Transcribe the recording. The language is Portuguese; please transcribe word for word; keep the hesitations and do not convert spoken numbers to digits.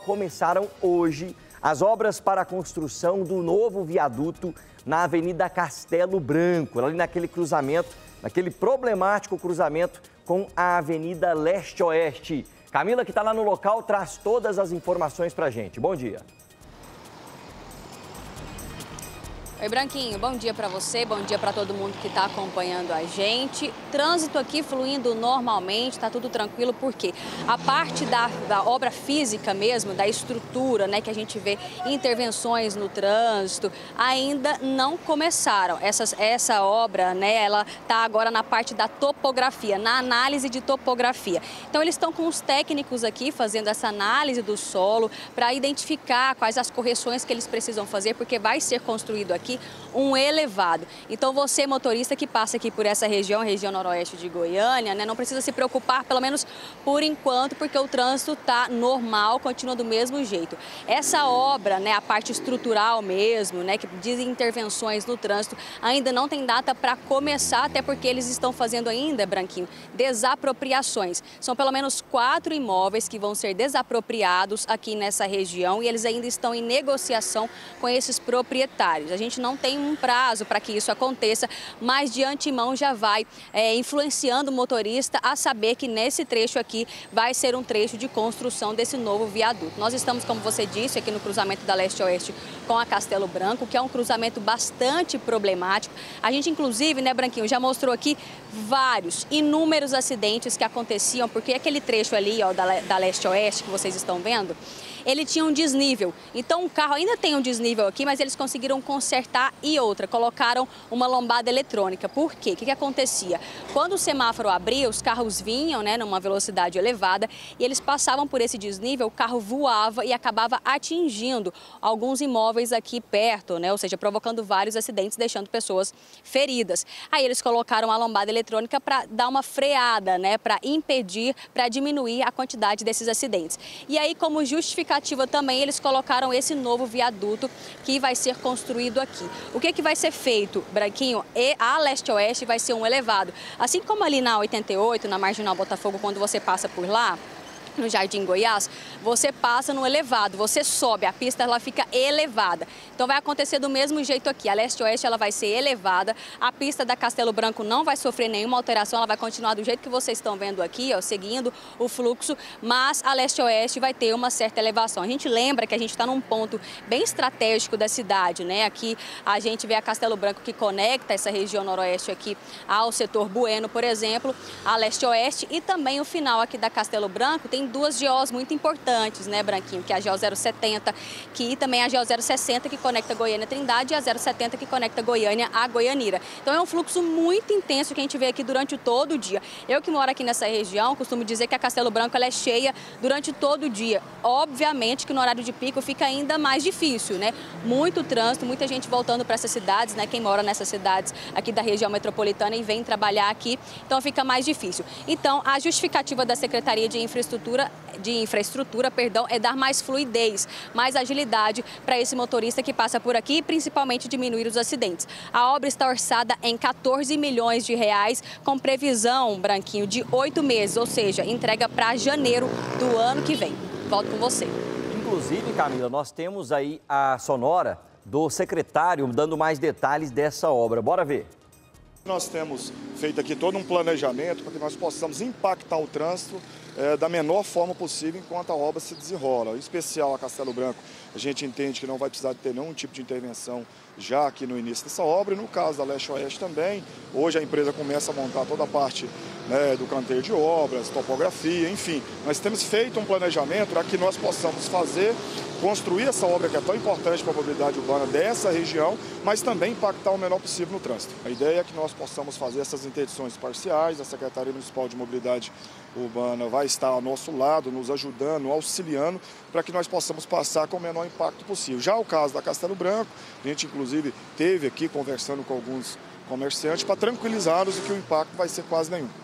começaram hoje as obras para a construção do novo viaduto na Avenida Castelo Branco, ali naquele cruzamento, naquele problemático cruzamento com a Avenida Leste-Oeste. Camila, que está lá no local, traz todas as informações para a gente. Bom dia. Oi, Branquinho, bom dia para você, bom dia para todo mundo que está acompanhando a gente. Trânsito aqui fluindo normalmente, está tudo tranquilo, porque a parte da, da obra física mesmo, da estrutura, né, que a gente vê intervenções no trânsito, ainda não começaram. Essas, essa obra, né, ela está agora na parte da topografia, na análise de topografia. Então, eles estão com os técnicos aqui fazendo essa análise do solo para identificar quais as correções que eles precisam fazer, porque vai ser construído aqui um elevado. Então você, motorista que passa aqui por essa região, região noroeste de Goiânia, né, não precisa se preocupar, pelo menos por enquanto, porque o trânsito está normal, continua do mesmo jeito. Essa obra, né, a parte estrutural mesmo, né, que diz intervenções no trânsito, ainda não tem data para começar, até porque eles estão fazendo ainda, Branquinho, desapropriações. São pelo menos quatro imóveis que vão ser desapropriados aqui nessa região e eles ainda estão em negociação com esses proprietários. A gente não tem um prazo para que isso aconteça, mas de antemão já vai é, influenciando o motorista a saber que nesse trecho aqui vai ser um trecho de construção desse novo viaduto. Nós estamos, como você disse, aqui no cruzamento da Leste-Oeste com a Castelo Branco, que é um cruzamento bastante problemático. A gente, inclusive, né, Branquinho, já mostrou aqui vários, inúmeros acidentes que aconteciam, porque aquele trecho ali, ó, da, da Leste-Oeste que vocês estão vendo, ele tinha um desnível. Então o carro ainda tem um desnível aqui, mas eles conseguiram consertar e outra, colocaram uma lombada eletrônica. Por quê? O que que acontecia? Quando o semáforo abria, os carros vinham, né, numa velocidade elevada e eles passavam por esse desnível, o carro voava e acabava atingindo alguns imóveis aqui perto, né, ou seja, provocando vários acidentes, deixando pessoas feridas. Aí eles colocaram a lombada eletrônica para dar uma freada, né, para impedir, para diminuir a quantidade desses acidentes. E aí, como justificativa também, eles colocaram esse novo viaduto que vai ser construído aqui. O que que vai ser feito, Branquinho? E a Leste-Oeste vai ser um elevado. Assim como ali na oitenta e oito, na Marginal Botafogo, quando você passa por lá, no Jardim Goiás, você passa no elevado, você sobe, a pista ela fica elevada. Então vai acontecer do mesmo jeito aqui, a Leste-Oeste ela vai ser elevada, a pista da Castelo Branco não vai sofrer nenhuma alteração, ela vai continuar do jeito que vocês estão vendo aqui, ó, seguindo o fluxo, mas a Leste-Oeste vai ter uma certa elevação. A gente lembra que a gente está num ponto bem estratégico da cidade, né? Aqui a gente vê a Castelo Branco que conecta essa região noroeste aqui ao setor Bueno, por exemplo, a Leste-Oeste e também o final aqui da Castelo Branco tem duas G Os muito importantes, né, Branquinho? Que é a G O zero setenta, que também é a G O zero sessenta, que conecta Goiânia a Trindade, e a zero setenta, que conecta Goiânia a Goianira. Então é um fluxo muito intenso que a gente vê aqui durante todo o dia. Eu que moro aqui nessa região, costumo dizer que a Castelo Branco ela é cheia durante todo o dia. Obviamente que no horário de pico fica ainda mais difícil, né? Muito trânsito, muita gente voltando para essas cidades, né? Quem mora nessas cidades aqui da região metropolitana e vem trabalhar aqui, então fica mais difícil. Então, a justificativa da Secretaria de Infraestrutura de infraestrutura, perdão, é dar mais fluidez, mais agilidade para esse motorista que passa por aqui e principalmente diminuir os acidentes. A obra está orçada em quatorze milhões de reais, com previsão, Branquinho, de oito meses, ou seja, entrega para janeiro do ano que vem. Volto com você. Inclusive, Camila, nós temos aí a sonora do secretário dando mais detalhes dessa obra. Bora ver. Nós temos feito aqui todo um planejamento para que nós possamos impactar o trânsito é, da menor forma possível enquanto a obra se desenrola. Em especial a Castelo Branco, a gente entende que não vai precisar de ter nenhum tipo de intervenção já aqui no início dessa obra. E no caso da Leste-Oeste também, hoje a empresa começa a montar toda a parte, né, do canteiro de obras, topografia, enfim. Nós temos feito um planejamento para que nós possamos fazer, construir essa obra que é tão importante para a mobilidade urbana dessa região, mas também impactar o menor possível no trânsito. A ideia é que nós possamos fazer essas interdições parciais, a Secretaria Municipal de Mobilidade Urbana vai estar ao nosso lado, nos ajudando, auxiliando, para que nós possamos passar com o menor impacto possível. Já o caso da Castelo Branco, a gente inclusive teve aqui conversando com alguns comerciantes para tranquilizá-los de que o impacto vai ser quase nenhum.